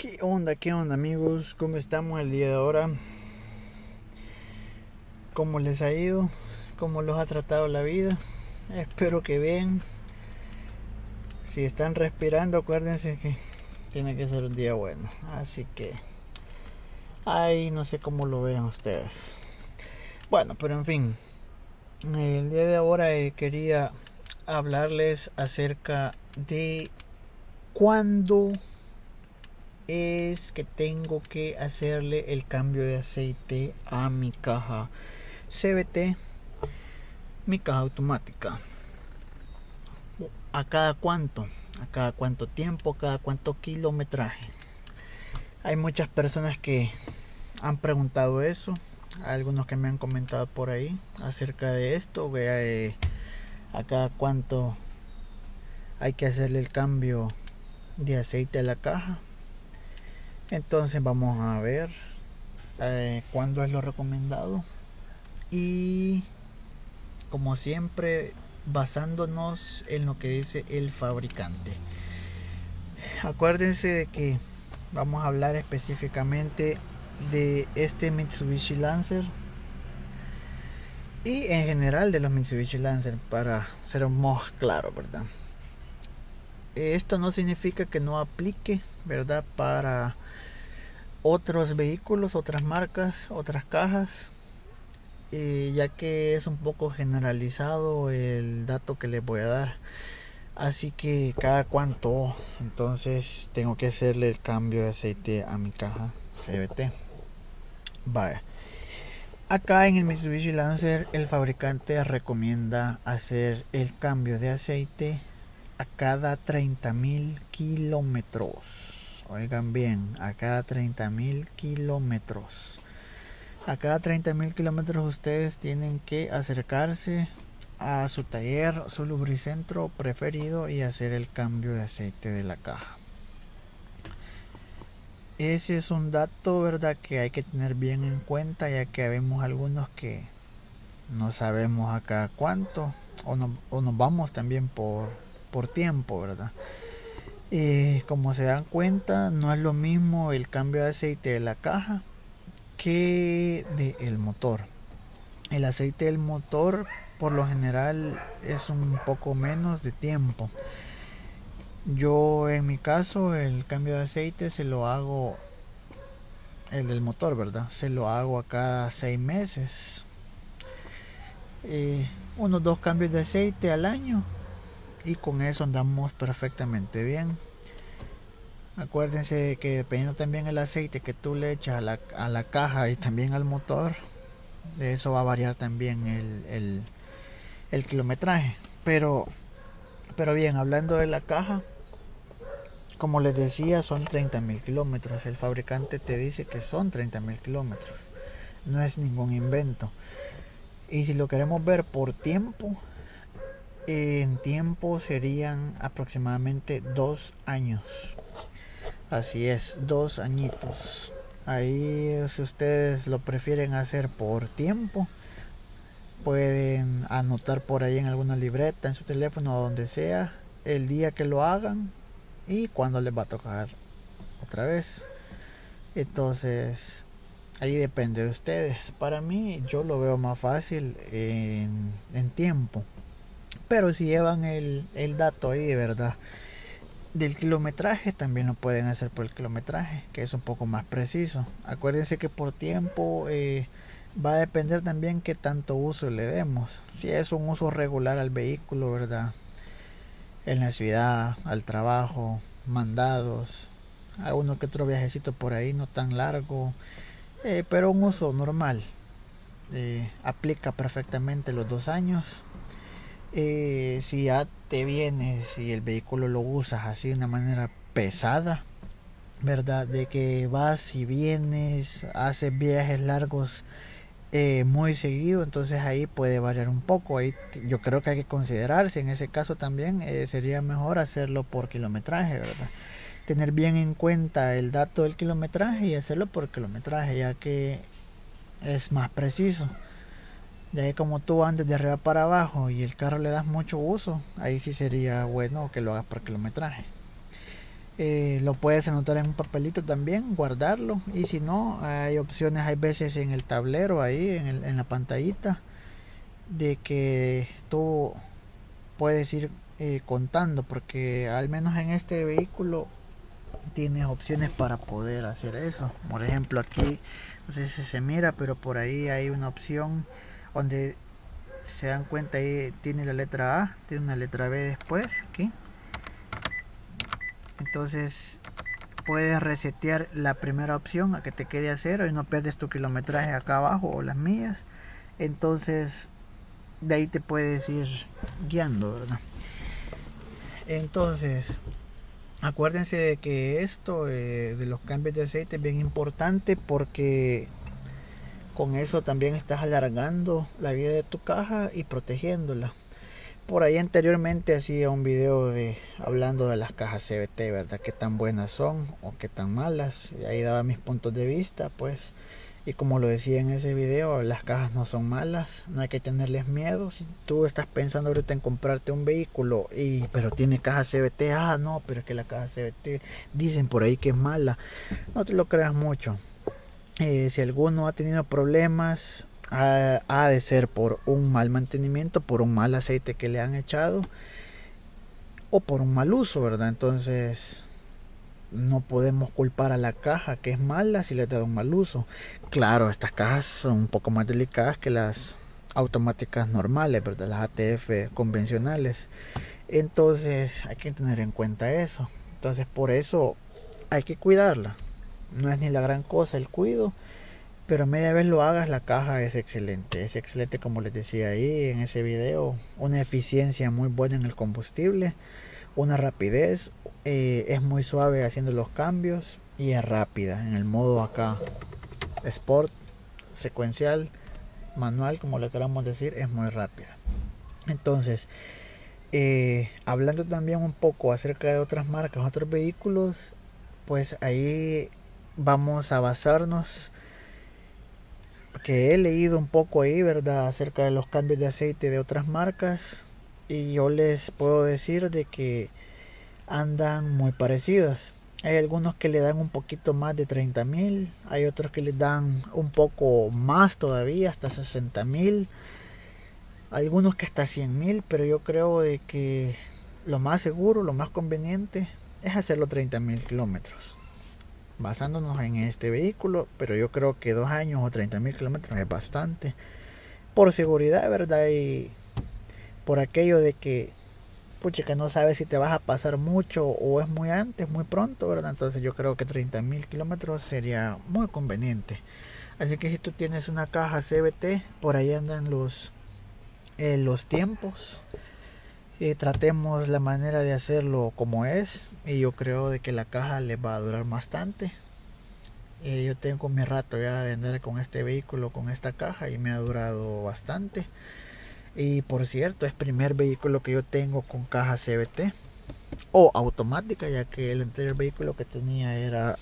Qué onda amigos? ¿Cómo estamos el día de ahora? ¿Cómo les ha ido? ¿Cómo los ha tratado la vida? Espero que bien. Si están respirando, acuérdense que tiene que ser un día bueno. Así que, ay, no sé cómo lo vean ustedes. Bueno, pero en fin, el día de ahora quería hablarles acerca de cuándo es que tengo que hacerle el cambio de aceite a mi caja CVT, mi caja automática. ¿A cada cuánto? ¿A cada cuánto tiempo? ¿A cada cuánto kilometraje? Hay muchas personas que han preguntado eso. Hay algunos que me han comentado por ahí acerca de esto. A cada cuánto hay que hacerle el cambio de aceite a la caja. Entonces vamos a ver cuándo es lo recomendado. Y como siempre, basándonos en lo que dice el fabricante. Acuérdense de que vamos a hablar específicamente de este Mitsubishi Lancer y en general de los Mitsubishi Lancer, para ser más claro, ¿verdad? Esto no significa que no aplique, ¿verdad? Para otros vehículos, otras marcas, otras cajas, ya que es un poco generalizado el dato que les voy a dar. Así que cada cuánto entonces tengo que hacerle el cambio de aceite a mi caja CVT. Vaya. Acá en el Mitsubishi Lancer el fabricante recomienda hacer el cambio de aceite a cada 30.000 kilómetros. Oigan bien, a cada 30.000 kilómetros. A cada 30.000 kilómetros ustedes tienen que acercarse a su taller, su lubricentro preferido y hacer el cambio de aceite de la caja. Ese es un dato, ¿verdad?, que hay que tener bien en cuenta, ya que vemos algunos que no sabemos a cada cuánto o nos vamos también por tiempo, ¿verdad? Como se dan cuenta, no es lo mismo el cambio de aceite de la caja que del motor. El aceite del motor por lo general es un poco menos de tiempo. Yo en mi caso el cambio de aceite se lo hago, el del motor, ¿verdad? Se lo hago a cada 6 meses. Unos 2 cambios de aceite al año y con eso andamos perfectamente bien. Acuérdense que dependiendo también el aceite que tú le echas a la caja y también al motor, de eso va a variar también el kilometraje. Pero bien, hablando de la caja, como les decía, son 30.000 kilómetros. El fabricante te dice que son 30.000 kilómetros. No es ningún invento. Y si lo queremos ver por tiempo, en tiempo serían aproximadamente 2 años. Así es, 2 añitos. Ahí, si ustedes lo prefieren hacer por tiempo, pueden anotar por ahí en alguna libreta, en su teléfono o donde sea, el día que lo hagan y cuándo les va a tocar otra vez. Entonces, ahí depende de ustedes. Para mí, yo lo veo más fácil en tiempo. Pero si llevan el dato ahí de verdad del kilometraje, también lo pueden hacer por el kilometraje, que es un poco más preciso. Acuérdense que por tiempo va a depender también qué tanto uso le demos. Si es un uso regular al vehículo, ¿verdad? En la ciudad, al trabajo, mandados, a uno que otro viajecito por ahí, no tan largo, pero un uso normal. Aplica perfectamente los 2 años. Si ya te vienes, si el vehículo lo usas así de una manera pesada, ¿verdad? De que vas y vienes, haces viajes largos muy seguido, entonces ahí puede variar un poco. Ahí yo creo que hay que considerarse, en ese caso también sería mejor hacerlo por kilometraje, ¿verdad? Tener bien en cuenta el dato del kilometraje y hacerlo por kilometraje, ya que es más preciso. Ya que como tú andes de arriba para abajo y el carro le das mucho uso, ahí sí sería bueno que lo hagas por kilometraje. Lo puedes anotar en un papelito también, guardarlo. Y si no, hay opciones, hay veces en el tablero ahí, en la pantallita, de que tú puedes ir contando, porque al menos en este vehículo tienes opciones para poder hacer eso. Por ejemplo, aquí no sé si se mira, pero por ahí hay una opción donde se dan cuenta, ahí tiene la letra A, tiene una letra B después aquí. Entonces puedes resetear la primera opción a que te quede a cero y no pierdes tu kilometraje acá abajo o las millas. Entonces de ahí te puedes ir guiando, ¿verdad? Entonces acuérdense de que esto de los cambios de aceite es bien importante, porque con eso también estás alargando la vida de tu caja y protegiéndola. Por ahí anteriormente hacía un video hablando de las cajas CVT, ¿verdad? Qué tan buenas son o qué tan malas. Y ahí daba mis puntos de vista, pues. Y como lo decía en ese video, las cajas no son malas, no hay que tenerles miedo. Si tú estás pensando ahorita en comprarte un vehículo pero tiene caja CVT, no, pero es que la caja CVT dicen por ahí que es mala. No te lo creas mucho. Si alguno ha tenido problemas, ha de ser por un mal mantenimiento, por un mal aceite que le han echado o por un mal uso, ¿verdad? Entonces no podemos culpar a la caja que es mala si le ha dado un mal uso. Claro, estas cajas son un poco más delicadas que las automáticas normales, ¿verdad? Las ATF convencionales. Entonces hay que tener en cuenta eso. Entonces por eso hay que cuidarla. No es ni la gran cosa el cuido, pero media vez lo hagas, la caja es excelente. Es excelente, como les decía ahí en ese video. Una eficiencia muy buena en el combustible, una rapidez, es muy suave haciendo los cambios y es rápida. En el modo acá, Sport, secuencial, manual, como le queramos decir, es muy rápida. Entonces, hablando también un poco acerca de otras marcas, otros vehículos, pues ahí vamos a basarnos, que he leído un poco ahí, ¿verdad?, acerca de los cambios de aceite de otras marcas, y yo les puedo decir de que andan muy parecidas. Hay algunos que le dan un poquito más de 30.000, hay otros que le dan un poco más todavía, hasta 60.000, algunos que hasta 100.000, pero yo creo de que lo más seguro, lo más conveniente es hacerlo 30.000 kilómetros, basándonos en este vehículo. Pero yo creo que 2 años o 30.000 kilómetros es bastante, por seguridad, ¿verdad? Y por aquello de que pucha, que no sabes si te vas a pasar mucho o es muy antes, muy pronto, ¿verdad? Entonces yo creo que 30.000 kilómetros sería muy conveniente. Así que si tú tienes una caja CVT, por ahí andan los tiempos. Tratemos la manera de hacerlo como es, y yo creo de que la caja les va a durar bastante. Yo tengo mi rato ya de andar con este vehículo, con esta caja, y me ha durado bastante. Y por cierto, es el primer vehículo que yo tengo con caja CVT o automática, ya que el anterior vehículo que tenía era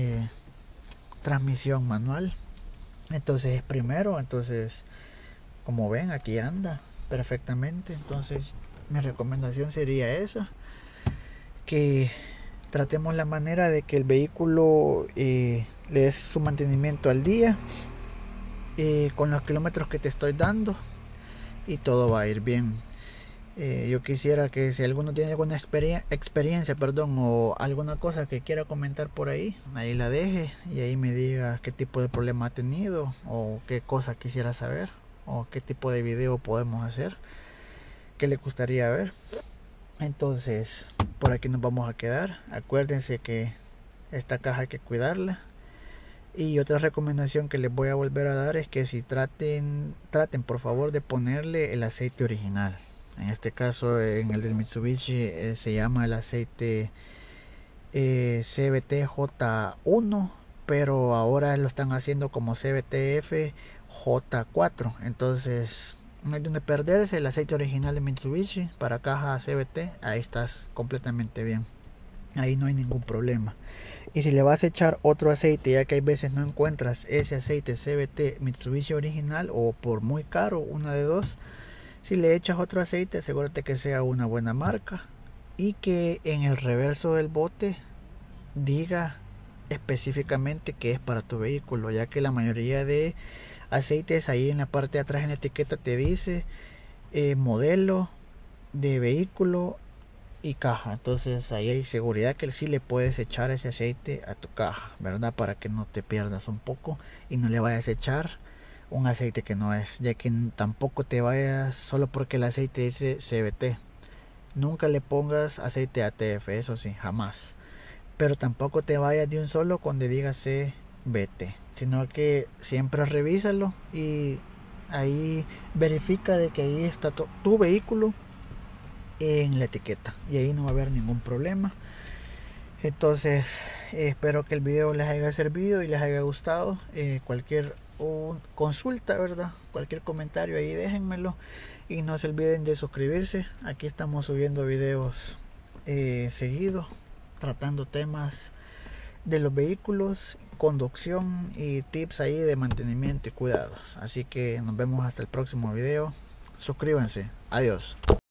transmisión manual. Entonces es primero, entonces como ven aquí anda perfectamente. Entonces mi recomendación sería esa, que tratemos la manera de que el vehículo le des su mantenimiento al día, con los kilómetros que te estoy dando, y todo va a ir bien. Yo quisiera que si alguno tiene alguna experiencia, o alguna cosa que quiera comentar por ahí la deje, y ahí me diga qué tipo de problema ha tenido, o qué cosa quisiera saber, o qué tipo de video podemos hacer, qué le gustaría ver. Entonces por aquí nos vamos a quedar. Acuérdense que esta caja hay que cuidarla. Y otra recomendación que les voy a volver a dar es que si traten por favor de ponerle el aceite original. En este caso, en el del Mitsubishi, se llama el aceite CVT-J1, pero ahora lo están haciendo como CVTF-J4. Entonces no hay donde perderse. El aceite original de Mitsubishi para caja CVT, ahí estás completamente bien, ahí no hay ningún problema. Y si le vas a echar otro aceite, ya que hay veces no encuentras ese aceite CVT Mitsubishi original, o por muy caro, una de dos, si le echas otro aceite, asegúrate que sea una buena marca, y que en el reverso del bote diga específicamente que es para tu vehículo, ya que la mayoría de aceites ahí en la parte de atrás en la etiqueta te dice modelo de vehículo y caja. Entonces ahí hay seguridad que sí le puedes echar ese aceite a tu caja, ¿verdad? Para que no te pierdas un poco y no le vayas a echar un aceite que no es, ya que tampoco te vayas solo porque el aceite dice CVT. Nunca le pongas aceite ATF, eso sí, jamás. Pero tampoco te vayas de un solo cuando diga CVT, sino que siempre revísalo y ahí verifica de que ahí está tu vehículo en la etiqueta y ahí no va a haber ningún problema. Entonces espero que el video les haya servido y les haya gustado. Cualquier consulta, verdad, cualquier comentario ahí déjenmelo y no se olviden de suscribirse. Aquí estamos subiendo videos seguidos tratando temas de los vehículos, conducción y tips ahí de mantenimiento y cuidados. Así que nos vemos hasta el próximo video. Suscríbanse. Adiós.